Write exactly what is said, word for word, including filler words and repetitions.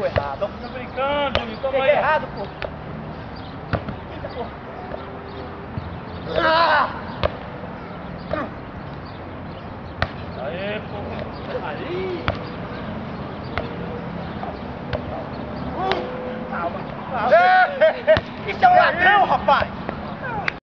pegou errado. Tá brincando, Juninho, toma Peguei aí. errado, pô. Eita, pô. Ah! Aê, pô. Aí. Calma, calma. Isso é um ladrão, rapaz.